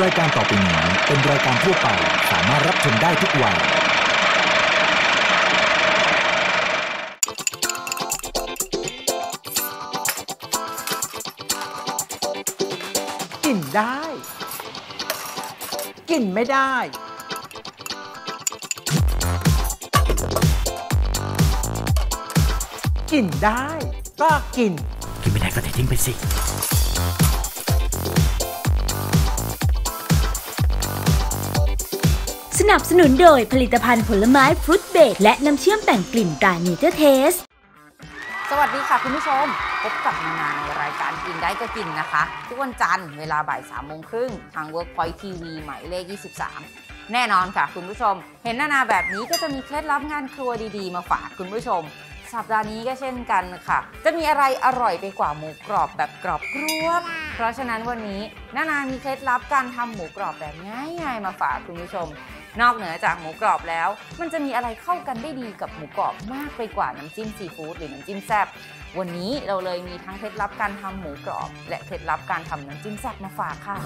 รายการต่อไปนี้เป็นรายการทั่วไปสามารถรับชมได้ทุกวัยกินได้กินไม่ได้กินได้ก็กินไม่ได้ก็เททิ้งไปสิสนับสนุนโดยผลิตภัณฑ์ผลไม้ฟรุตเบรดและน้ำเชื่อมแต่งกลิ่นตราเนเจอร์เทสสวัสดีค่ะคุณผู้ชมพบกับนานาในรายการกินได้ก็กินนะคะทุกวันจันทร์เวลาบ่าย 3:30 น.ทาง Workpoint TV หมายเลข 23 แน่นอนค่ะคุณผู้ชมเห็นนานาแบบนี้ก็จะมีเคล็ดลับงานครัวดีๆมาฝากคุณผู้ชมสัปดาห์นี้ก็เช่นกันค่ะจะมีอะไรอร่อยไปกว่าหมูกรอบแบบกรอบกรอบเพราะฉะนั้นวันนี้นานามีเคล็ดลับการทำหมูกรอบแบบง่ายๆมาฝากคุณผู้ชมนอกเหนือจากหมูกรอบแล้วมันจะมีอะไรเข้ากันได้ดีกับหมูกรอบมากไปกว่าน้ำจิ้มซีฟู้ดหรือน้ำจิ้มแซ่บวันนี้เราเลยมีทั้งเคล็ดลับการทำหมูกรอบและเคล็ดลับการทำน้ำจิ้มแซ่บมาฝากค่ะ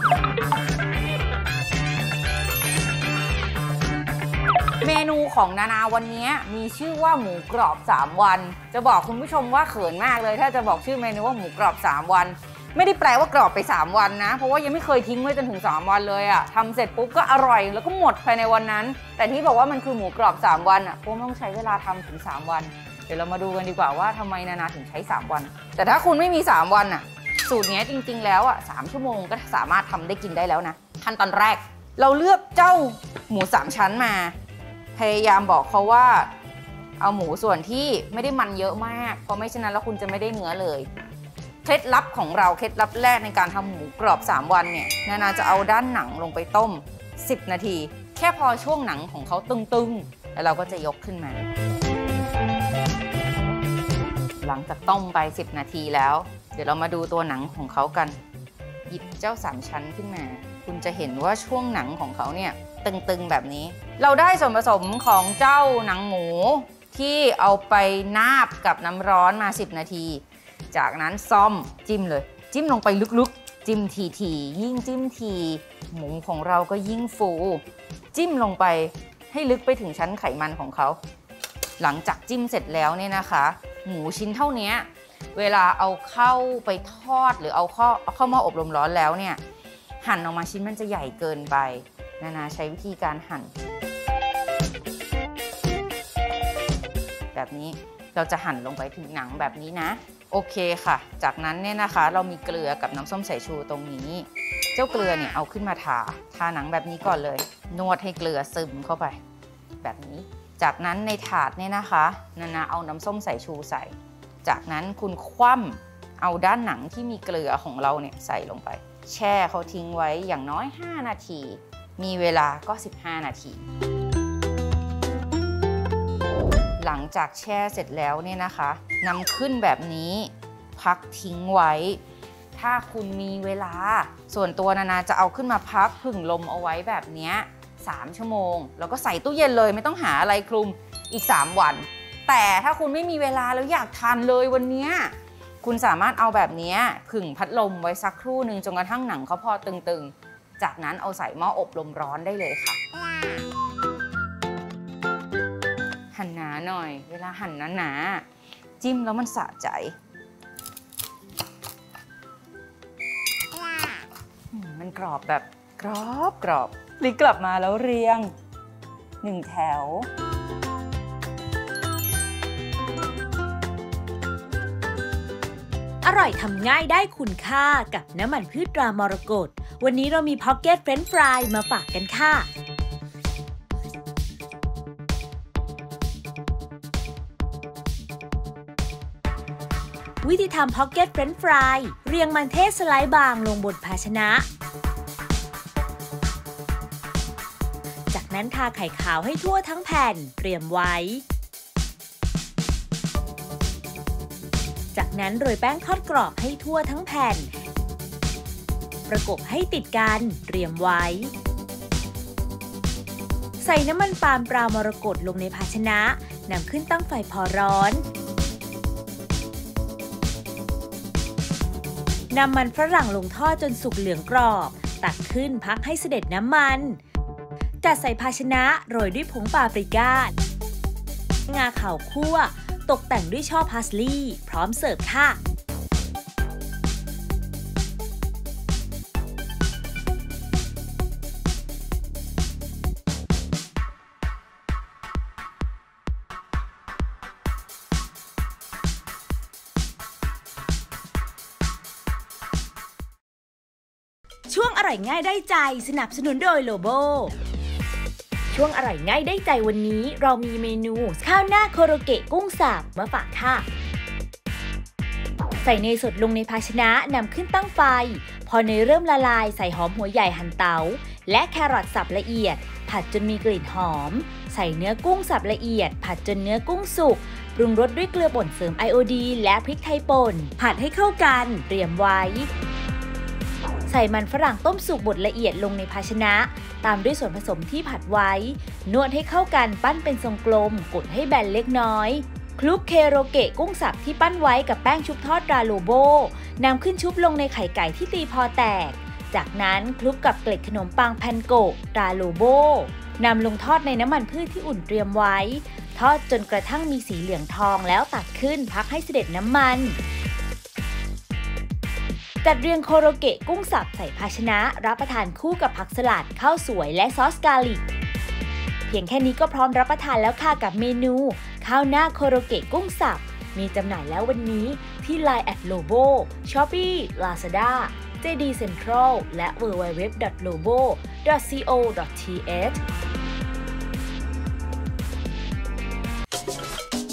เมนูของนานาวันนี้มีชื่อว่าหมูกรอบ3วันจะบอกคุณผู้ชมว่าเขินมากเลยถ้าจะบอกชื่อเมนูว่าหมูกรอบ3วันไม่ได้แปลว่ากรอบไป3วันนะเพราะว่ายังไม่เคยทิ้งไว้จนถึง3วันเลยอะทำเสร็จปุ๊บก็อร่อยแล้วก็หมดภายในวันนั้นแต่ที่บอกว่ามันคือหมูกรอบ3วันอะเพราะต้องใช้เวลาทำถึง3วันเดี๋ยวเรามาดูกันดีกว่าว่าทำไมนานาถึงใช้3วันแต่ถ้าคุณไม่มี3วันอะสูตรนี้จริงๆแล้วอะ3 ชั่วโมงก็สามารถทำได้กินได้แล้วนะขั้นตอนแรกเราเลือกเจ้าหมู3ชั้นมาพยายามบอกเขาว่าเอาหมูส่วนที่ไม่ได้มันเยอะมากเพราะไม่ฉะนั้นแล้วคุณจะไม่ได้เนื้อเลยเคล็ดลับของเราเคล็ดลับแรกในการทำหมูกรอบ3วันเนี่ยนานาจะเอาด้านหนังลงไปต้ม10 นาทีแค่พอช่วงหนังของเขาตึงๆแล้วเราก็จะยกขึ้นมาหลังจากต้มไป10 นาทีแล้วเดี๋ยวเรามาดูตัวหนังของเขากันหยิบเจ้า3 ชั้นขึ้นมาคุณจะเห็นว่าช่วงหนังของเขาเนี่ยตึงๆแบบนี้เราได้ส่วนผสมของเจ้าหนังหมูที่เอาไปนาบกับน้ำร้อนมา10 นาทีจากนั้นซ่อมจิ้มเลยจิ้มลงไปลึกๆจิ้มทีๆยิ่งจิ้มทีหมูของเราก็ยิ่งฟูจิ้มลงไปให้ลึกไปถึงชั้นไขมันของเขาหลังจากจิ้มเสร็จแล้วเนี่ยนะคะหมูชิ้นเท่านี้เวลาเอาเข้าไปทอดหรือเอาเข้ามาอบลมร้อนแล้วเนี่ยหั่นออกมาชิ้นมันจะใหญ่เกินไปนานาใช้วิธีการหั่นแบบนี้เราจะหั่นลงไปถึงหนังแบบนี้นะโอเคค่ะจากนั้นเนี่ยนะคะเรามีเกลือกับน้ำส้มสายชูตรงนี้เจ้าเกลือเนี่ยเอาขึ้นมาทาหนังแบบนี้ก่อนเลยนวดให้เกลือซึมเข้าไปแบบนี้จากนั้นในถาดเนี่ยนะคะนานาเอาน้ำส้มสายชูใส่จากนั้นคุณคว่ำเอาด้านหนังที่มีเกลือของเราเนี่ยใส่ลงไปแช่เขาทิ้งไว้อย่างน้อย5 นาทีมีเวลาก็15 นาทีหลังจากแช่เสร็จแล้วเนี่ยนะคะนำขึ้นแบบนี้พักทิ้งไว้ถ้าคุณมีเวลาส่วนตัวนานาจะเอาขึ้นมาพักผึ่งลมเอาไว้แบบนี้3 ชั่วโมงแล้วก็ใส่ตู้เย็นเลยไม่ต้องหาอะไรคลุมอีก3 วันแต่ถ้าคุณไม่มีเวลาแล้วอยากทานเลยวันนี้คุณสามารถเอาแบบนี้ผึ่งพัดลมไว้สักครู่หนึ่งจนกระทั่งหนังเขาพอตึงๆจากนั้นเอาใส่หม้ออบลมร้อนได้เลยค่ะหั่นหนาหน่อยเวลาหั่นหนาๆจิ้มแล้วมันสะใจมันกรอบแบบกรอบพลิกกลับมาแล้วเรียง1 แถวอร่อยทำง่ายได้คุณค่ากับน้ำมันพืชตรามรกตวันนี้เรามีพ็อกเก็ตเฟรนช์ฟรายมาฝากกันค่ะวิธีทำพ็อกเก็ตเฟรนช์ฟรายเรียงมันเทศสไลด์บางลงบนภาชนะจากนั้นทาไข่ขาวให้ทั่วทั้งแผ่นเตรียมไว้จากนั้นโรยแป้งทอดกรอบให้ทั่วทั้งแผ่นประกบให้ติดกันเตรียมไว้ใส่น้ำมันปาล์มตรามรกตลงในภาชนะนำขึ้นตั้งไฟพอร้อนนำมันฝรั่งลงทอดจนสุกเหลืองกรอบตักขึ้นพักให้เสด็จน้ำมันจัดใส่ภาชนะโรยด้วยผงปาปริก้างาขาวคั่วตกแต่งด้วยช่อพาสลีย์พร้อมเสิร์ฟค่ะช่วงอร่อยง่ายได้ใจสนับสนุนโดยโลโบช่วงอร่อยง่ายได้ใจวันนี้เรามีเมนูข้าวหน้าโคโรเกะกุ้งสับมาฝากค่ะใส่เนยสดลงในภาชนะนำขึ้นตั้งไฟพอเนยเริ่มละลายใส่หอมหัวใหญ่หั่นเต๋าและแครอทสับละเอียดผัดจนมีกลิ่นหอมใส่เนื้อกุ้งสับละเอียดผัดจนเนื้อกุ้งสุกปรุงรสด้วยเกลือป่นเสริมไอโอดีนและพริกไทยป่นผัดให้เข้ากันเตรียมไว้ใส่มันฝรั่งต้มสุกบดละเอียดลงในภาชนะตามด้วยส่วนผสมที่ผัดไว้นวดให้เข้ากันปั้นเป็นทรงกลมกดให้แบนเล็กน้อยคลุกเคโรเกะกุ้งสับที่ปั้นไว้กับแป้งชุบทอดราโลโบนำขึ้นชุบลงในไข่ไก่ที่ตีพอแตกจากนั้นคลุกกับเกล็ดขนมปังแพนโกะราโลโบนำลงทอดในน้ำมันพืชที่อุ่นเตรียมไว้ทอดจนกระทั่งมีสีเหลืองทองแล้วตักขึ้นพักให้เสด็จน้ำมันจัดเรียงโคโรเกะกุ้งสับใส่ภาชนะรับประทานคู่กับผักสลัดข้าวสวยและซอสกาลิกเพียงแค่นี้ก็พร้อมรับประทานแล้วค่ะกับเมนูข้าวหน้าโคโรเกะกุ้งสับมีจำหน่ายแล้ววันนี้ที่ Line @lobo Shopee Lazada JD Central และ www.lobo.co.th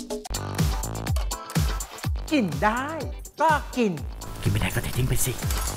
กินได้ก็กินกินไม่ได้ก็เททิ้งไปสิ